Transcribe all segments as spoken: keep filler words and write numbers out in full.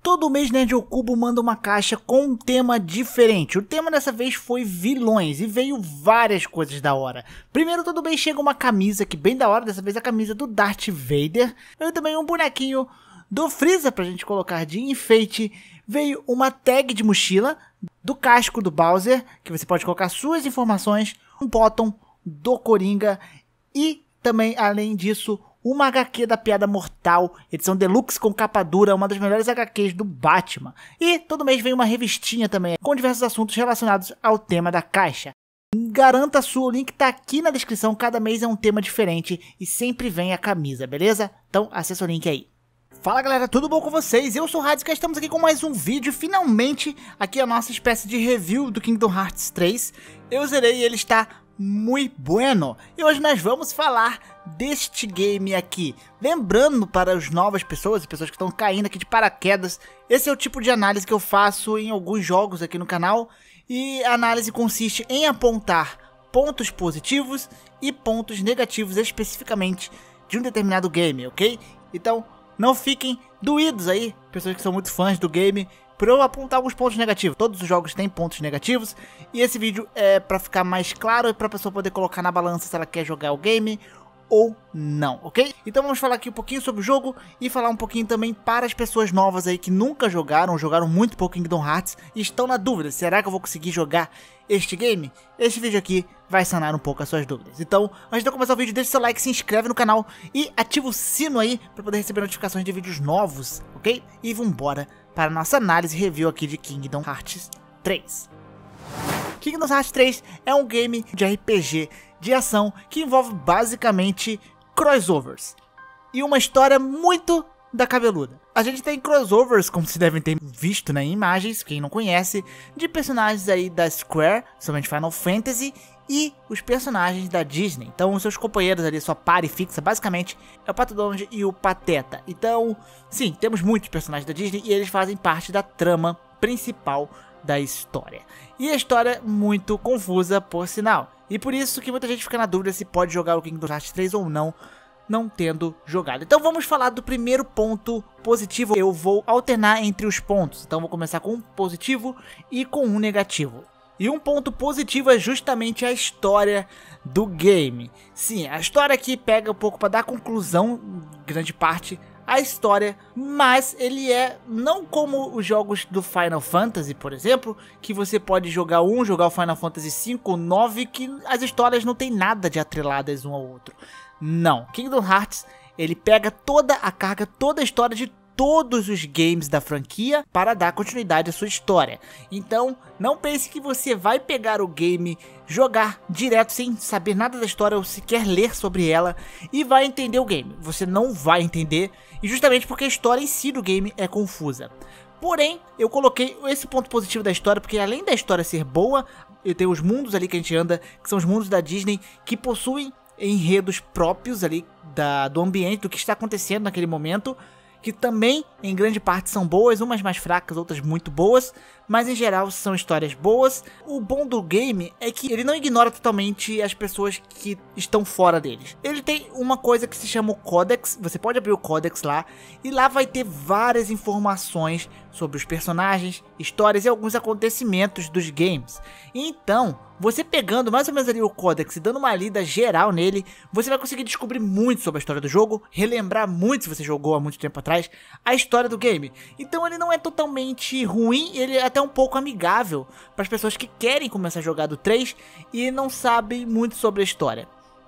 Todo mês Nerd ao Cubo manda uma caixa com um tema diferente. O tema dessa vez foi vilões e veio várias coisas da hora. Primeiro, todo mês chega uma camisa que bem da hora, dessa vez a camisa do Darth Vader. Veio também um bonequinho do Freeza pra gente colocar de enfeite. Veio uma tag de mochila do casco do Bowser, que você pode colocar suas informações, um bottom do Coringa e também, além disso, uma H Q da Piada Mortal, edição deluxe com capa dura, uma das melhores H Qs do Batman. E todo mês vem uma revistinha também, com diversos assuntos relacionados ao tema da caixa. Garanta a sua, o link tá aqui na descrição, cada mês é um tema diferente e sempre vem a camisa, beleza? Então acessa o link aí. Fala galera, tudo bom com vocês? Eu sou o Radska, estamos aqui com mais um vídeo, finalmente aqui a nossa espécie de review do Kingdom Hearts três. Eu zerei e ele está muito bueno. E hoje nós vamos falar deste game aqui. Lembrando para as novas pessoas, pessoas que estão caindo aqui de paraquedas, esse é o tipo de análise que eu faço em alguns jogos aqui no canal. E a análise consiste em apontar pontos positivos e pontos negativos especificamente de um determinado game, ok? Então não fiquem doídos aí, pessoas que são muito fãs do game, por eu apontar alguns pontos negativos. Todos os jogos têm pontos negativos. E esse vídeo é para ficar mais claro e para a pessoa poder colocar na balança se ela quer jogar o game ou não, ok? Então vamos falar aqui um pouquinho sobre o jogo e falar um pouquinho também para as pessoas novas aí que nunca jogaram, jogaram muito pouco Kingdom Hearts e estão na dúvida, será que eu vou conseguir jogar este game? Este vídeo aqui vai sanar um pouco as suas dúvidas. Então, antes de eu começar o vídeo, deixa seu like, se inscreve no canal e ativa o sino aí para poder receber notificações de vídeos novos, ok? E vambora para a nossa análise e review aqui de Kingdom Hearts três. Kingdom Hearts três é um game de R P G de ação que envolve basicamente crossovers e uma história muito da cabeluda. A gente tem crossovers, como vocês devem ter visto, né, em imagens, quem não conhece, de personagens aí da Square, somente Final Fantasy, e os personagens da Disney. Então os seus companheiros ali, sua party fixa, basicamente é o Pato Donald e o Pateta. Então, sim, temos muitos personagens da Disney e eles fazem parte da trama principal da história. E a história é muito confusa, por sinal. E por isso que muita gente fica na dúvida se pode jogar o Kingdom Hearts três ou não, não tendo jogado. Então vamos falar do primeiro ponto positivo. Eu vou alternar entre os pontos. Então vou começar com um positivo e com um negativo. E um ponto positivo é justamente a história do game. Sim, a história aqui pega um pouco para dar conclusão, grande parte, a história, mas ele é não como os jogos do Final Fantasy, por exemplo, que você pode jogar um, jogar o Final Fantasy cinco, nove, que as histórias não tem nada de atreladas um ao outro. Não, Kingdom Hearts, ele pega toda a carga, toda a história de todos os games da franquia para dar continuidade à sua história. Então, não pense que você vai pegar o game, jogar direto sem saber nada da história ou sequer ler sobre ela e vai entender o game. Você não vai entender, e justamente porque a história em si do game é confusa. Porém, eu coloquei esse ponto positivo da história porque além da história ser boa, eu tenho os mundos ali que a gente anda, que são os mundos da Disney, que possuem enredos próprios ali da, do ambiente, do que está acontecendo naquele momento, que também em grande parte são boas, umas mais fracas, outras muito boas, mas em geral são histórias boas. O bom do game é que ele não ignora totalmente as pessoas que estão fora deles. Ele tem uma coisa que se chama o Codex, você pode abrir o Codex lá, e lá vai ter várias informações sobre os personagens, histórias e alguns acontecimentos dos games. Então, você pegando mais ou menos ali o Codex e dando uma lida geral nele, você vai conseguir descobrir muito sobre a história do jogo, relembrar muito, se você jogou há muito tempo atrás, a história do game. Então ele não é totalmente ruim, ele é até um pouco amigável para as pessoas que querem começar a jogar do três e não sabem muito sobre a história.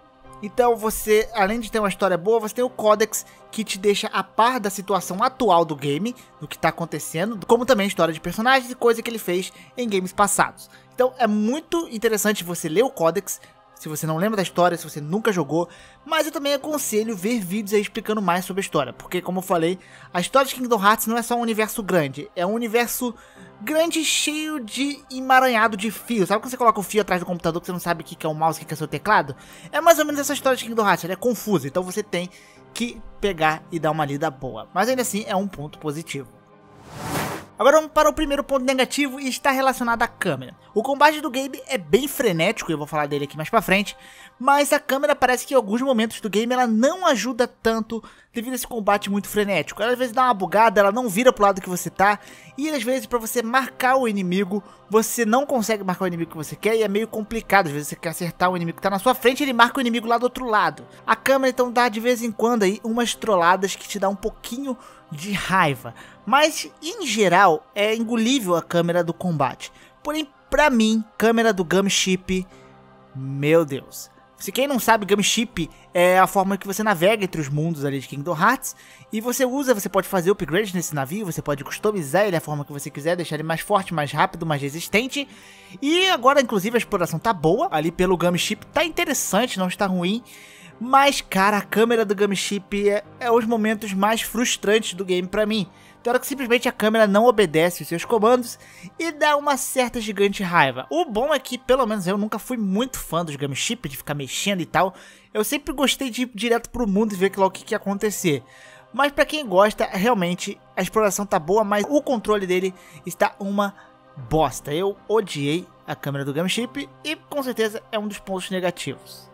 Então você, além de ter uma história boa, você tem o Codex que te deixa a par da situação atual do game, do que está acontecendo, como também a história de personagens e coisa que ele fez em games passados. Então é muito interessante você ler o Codex, se você não lembra da história, se você nunca jogou, mas eu também aconselho ver vídeos aí explicando mais sobre a história, porque como eu falei, a história de Kingdom Hearts não é só um universo grande, é um universo grande cheio de emaranhado de fios. Sabe quando você coloca o fio atrás do computador que você não sabe o que é o mouse, o que é o seu teclado? É mais ou menos essa história de Kingdom Hearts, ela é confusa, então você tem que pegar e dar uma lida boa, mas ainda assim é um ponto positivo. Agora vamos para o primeiro ponto negativo e está relacionado à câmera. O combate do game é bem frenético, eu vou falar dele aqui mais pra frente, mas a câmera parece que em alguns momentos do game ela não ajuda tanto devido a esse combate muito frenético. Ela às vezes dá uma bugada, ela não vira pro lado que você tá, e às vezes para você marcar o inimigo, você não consegue marcar o inimigo que você quer e é meio complicado. Às vezes você quer acertar o inimigo que tá na sua frente e ele marca o inimigo lá do outro lado. A câmera então dá de vez em quando aí umas trolladas que te dá um pouquinho de raiva, mas em geral é engolível a câmera do combate. Porém, pra mim, câmera do Gunship, meu Deus. Se quem não sabe, Gunship é a forma que você navega entre os mundos ali de Kingdom Hearts, e você usa, você pode fazer upgrades nesse navio, você pode customizar ele da forma que você quiser, deixar ele mais forte, mais rápido, mais resistente. E agora, inclusive, a exploração tá boa, ali pelo Gunship tá interessante, não está ruim. Mas, cara, a câmera do Gunship é, é os momentos mais frustrantes do game pra mim. Tem hora que simplesmente a câmera não obedece os seus comandos e dá uma certa gigante raiva. O bom é que, pelo menos eu nunca fui muito fã dos Gunship, de ficar mexendo e tal. Eu sempre gostei de ir direto pro mundo e ver lá o que, que ia acontecer. Mas pra quem gosta, realmente, a exploração tá boa, mas o controle dele está uma bosta. Eu odiei a câmera do Gunship e com certeza é um dos pontos negativos.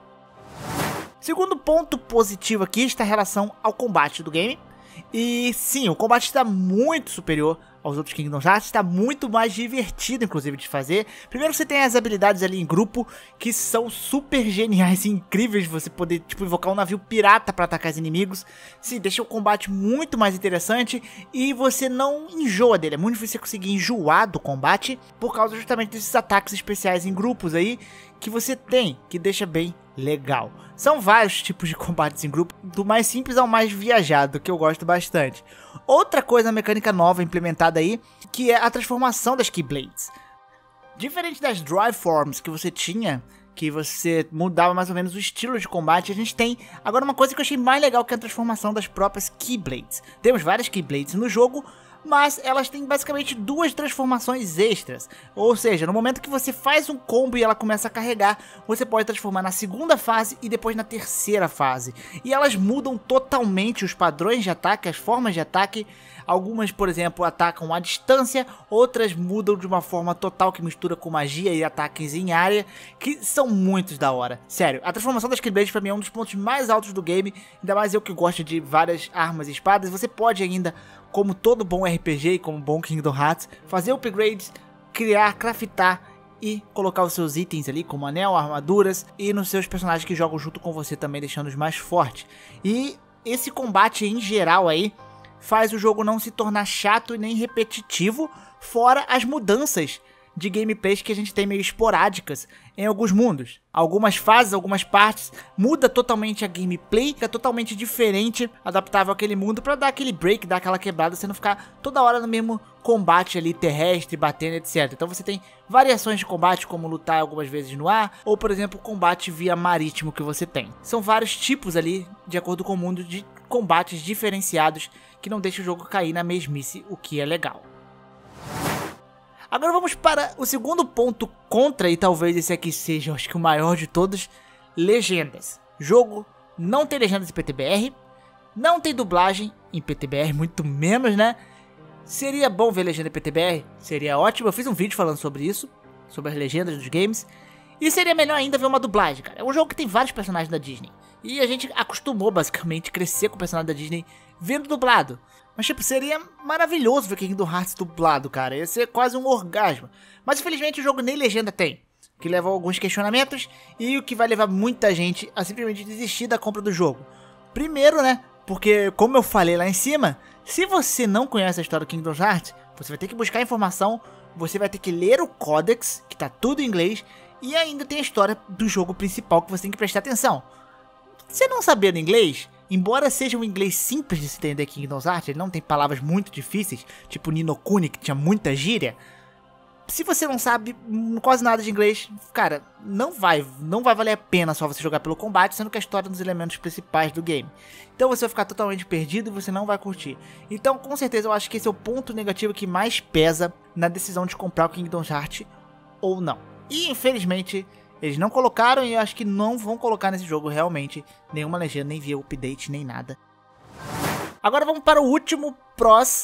Segundo ponto positivo aqui está a relação ao combate do game. E sim, o combate está muito superior aos outros Kingdom Hearts, está muito mais divertido inclusive de fazer. Primeiro você tem as habilidades ali em grupo, que são super geniais e incríveis, de você poder tipo invocar um navio pirata para atacar os inimigos. Sim, deixa o combate muito mais interessante e você não enjoa dele, é muito difícil você conseguir enjoar do combate, por causa justamente desses ataques especiais em grupos aí, que você tem, que deixa bem legal. São vários tipos de combates em grupo, do mais simples ao mais viajado, que eu gosto bastante. Outra coisa, mecânica nova implementada aí, que é a transformação das Keyblades. Diferente das Drive Forms que você tinha, que você mudava mais ou menos o estilo de combate, a gente tem agora uma coisa que eu achei mais legal, que é a transformação das próprias Keyblades. Temos várias Keyblades no jogo, mas elas têm basicamente duas transformações extras. Ou seja, no momento que você faz um combo e ela começa a carregar, você pode transformar na segunda fase e depois na terceira fase. E elas mudam totalmente os padrões de ataque, as formas de ataque. Algumas, por exemplo, atacam à distância, outras mudam de uma forma total que mistura com magia e ataques em área, que são muitos da hora. Sério, a transformação das Keyblades pra mim é um dos pontos mais altos do game, ainda mais eu que gosto de várias armas e espadas. Você pode ainda, como todo bom R P G e como bom Kingdom Hearts, fazer upgrades, criar, craftar e colocar os seus itens ali, como anel, armaduras, e nos seus personagens que jogam junto com você também, deixando-os mais fortes. E esse combate em geral aí faz o jogo não se tornar chato e nem repetitivo, fora as mudanças de gameplays que a gente tem meio esporádicas em alguns mundos. Algumas fases, algumas partes, muda totalmente a gameplay, fica totalmente diferente, adaptável àquele mundo, pra dar aquele break, dar aquela quebrada, você não ficar toda hora no mesmo combate ali terrestre, batendo, etcétera. Então você tem variações de combate, como lutar algumas vezes no ar, ou por exemplo, combate via marítimo que você tem. São vários tipos ali, de acordo com o mundo, de combates diferenciados, que não deixa o jogo cair na mesmice, o que é legal. Agora vamos para o segundo ponto contra, e talvez esse aqui seja, acho que o maior de todos: legendas. Jogo não tem legendas em P T B R, não tem dublagem em P T B R, muito menos, né? Seria bom ver legenda em P T B R, seria ótimo. Eu fiz um vídeo falando sobre isso, sobre as legendas dos games. E seria melhor ainda ver uma dublagem, cara. É um jogo que tem vários personagens da Disney, e a gente acostumou basicamente crescer com o personagem da Disney vendo dublado. Mas tipo, seria maravilhoso ver Kingdom Hearts dublado, cara. Ia ser quase um orgasmo. Mas infelizmente o jogo nem legenda tem, que leva a alguns questionamentos e o que vai levar muita gente a simplesmente desistir da compra do jogo. Primeiro, né, porque como eu falei lá em cima, se você não conhece a história do Kingdom Hearts, você vai ter que buscar informação, você vai ter que ler o Codex, que tá tudo em inglês, e ainda tem a história do jogo principal que você tem que prestar atenção. Se não saber inglês, embora seja um inglês simples de se entender Kingdom Hearts, ele não tem palavras muito difíceis, tipo Ni no Kuni, que tinha muita gíria. Se você não sabe quase nada de inglês, cara, não vai, não vai valer a pena só você jogar pelo combate, sendo que a história é um dos elementos principais do game. Então você vai ficar totalmente perdido e você não vai curtir. Então, com certeza, eu acho que esse é o ponto negativo que mais pesa na decisão de comprar o Kingdom Hearts ou não. E, infelizmente, eles não colocaram, e eu acho que não vão colocar nesse jogo realmente nenhuma legenda, nem via update, nem nada. Agora vamos para o último pros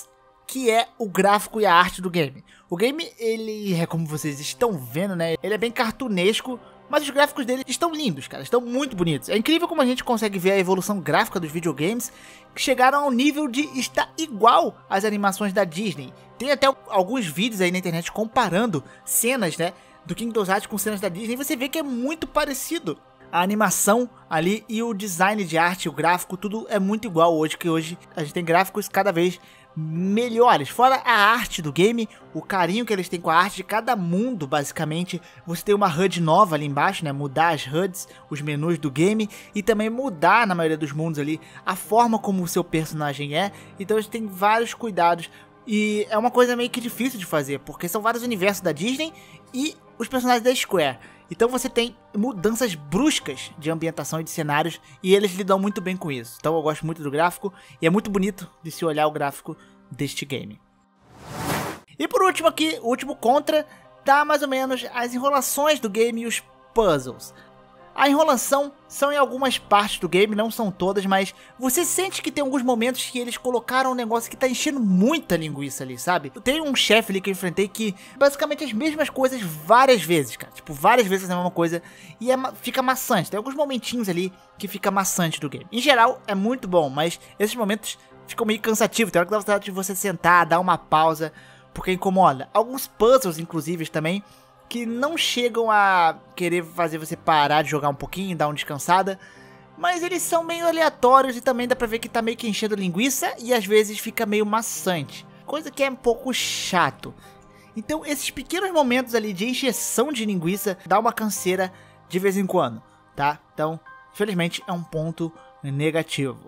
que é o gráfico e a arte do game. O game, ele é como vocês estão vendo, né? Ele é bem cartunesco, mas os gráficos dele estão lindos, cara. Estão muito bonitos. É incrível como a gente consegue ver a evolução gráfica dos videogames, que chegaram ao nível de estar igual às animações da Disney. Tem até alguns vídeos aí na internet comparando cenas, né, do Kingdom Hearts com cenas da Disney. E você vê que é muito parecido. A animação ali e o design de arte, o gráfico, tudo é muito igual hoje, que hoje a gente tem gráficos cada vez melhores. Fora a arte do game, o carinho que eles têm com a arte de cada mundo, basicamente. Você tem uma H U D nova ali embaixo, né? Mudar as H U Ds, os menus do game, e também mudar, na maioria dos mundos ali, a forma como o seu personagem é. Então eles têm vários cuidados. E é uma coisa meio que difícil de fazer, porque são vários universos da Disney e os personagens da Square. Então você tem mudanças bruscas de ambientação e de cenários, e eles lidam muito bem com isso. Então eu gosto muito do gráfico, e é muito bonito de se olhar o gráfico deste game. E por último aqui, o último contra, dá mais ou menos as enrolações do game e os puzzles. A enrolação são em algumas partes do game, não são todas, mas você sente que tem alguns momentos que eles colocaram um negócio que tá enchendo muita linguiça ali, sabe? Tem um chefe ali que eu enfrentei que basicamente as mesmas coisas várias vezes, cara. Tipo, várias vezes a mesma coisa e é, fica maçante. Tem alguns momentinhos ali que fica maçante do game. Em geral é muito bom, mas esses momentos ficam meio cansativos. Tem hora que dá vontade de você sentar, dar uma pausa, porque incomoda. Alguns puzzles, inclusive, também, que não chegam a querer fazer você parar de jogar um pouquinho, dar uma descansada, mas eles são meio aleatórios e também dá pra ver que tá meio que enchendo linguiça e às vezes fica meio maçante, coisa que é um pouco chato. Então esses pequenos momentos ali de encheção de linguiça dá uma canseira de vez em quando, tá? Então, infelizmente é um ponto negativo.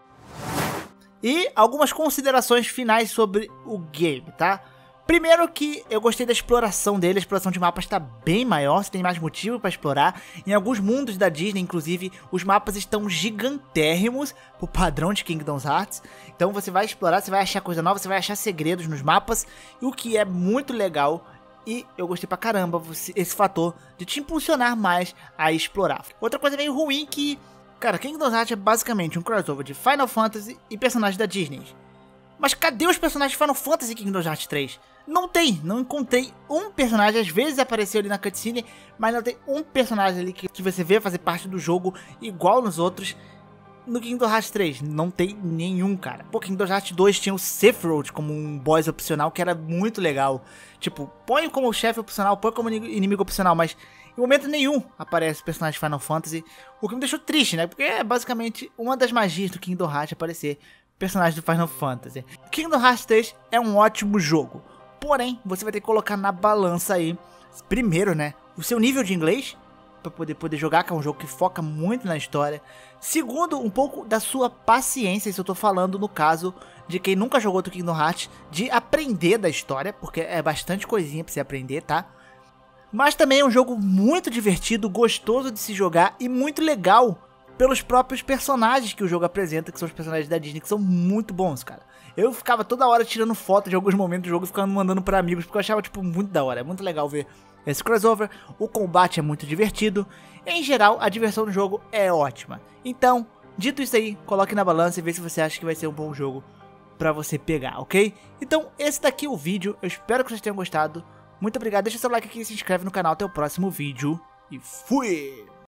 E algumas considerações finais sobre o game, tá? Primeiro que eu gostei da exploração dele, a exploração de mapas está bem maior, você tem mais motivo para explorar. Em alguns mundos da Disney, inclusive, os mapas estão gigantérrimos, pro padrão de Kingdom Hearts. Então você vai explorar, você vai achar coisa nova, você vai achar segredos nos mapas, o que é muito legal. E eu gostei pra caramba você, esse fator de te impulsionar mais a explorar. Outra coisa meio ruim que, cara, Kingdom Hearts é basicamente um crossover de Final Fantasy e personagens da Disney. Mas cadê os personagens de Final Fantasy Kingdom Hearts três? Não tem, não encontrei um personagem, às vezes apareceu ali na cutscene, mas não tem um personagem ali que, que você vê fazer parte do jogo igual nos outros. No Kingdom Hearts três, não tem nenhum, cara. Pô, Kingdom Hearts dois tinha o Sephiroth como um boss opcional, que era muito legal. Tipo, põe como chefe opcional, põe como inimigo opcional, mas em momento nenhum aparece o personagem de Final Fantasy. O que me deixou triste, né? Porque é basicamente uma das magias do Kingdom Hearts aparecer personagem do Final Fantasy. Kingdom Hearts três é um ótimo jogo, porém, você vai ter que colocar na balança aí, primeiro, né, o seu nível de inglês, para poder, poder jogar, que é um jogo que foca muito na história. Segundo, um pouco da sua paciência, isso eu tô falando no caso de quem nunca jogou do Kingdom Hearts, de aprender da história, porque é bastante coisinha pra você aprender, tá? Mas também é um jogo muito divertido, gostoso de se jogar e muito legal pelos próprios personagens que o jogo apresenta, que são os personagens da Disney, que são muito bons, cara. Eu ficava toda hora tirando foto de alguns momentos do jogo e ficando mandando pra amigos, porque eu achava, tipo, muito da hora. É muito legal ver esse crossover, o combate é muito divertido. Em geral, a diversão do jogo é ótima. Então, dito isso aí, coloque na balança e vê se você acha que vai ser um bom jogo pra você pegar, ok? Então, esse daqui é o vídeo, eu espero que vocês tenham gostado. Muito obrigado, deixa seu like aqui, se inscreve no canal, até o próximo vídeo e fui!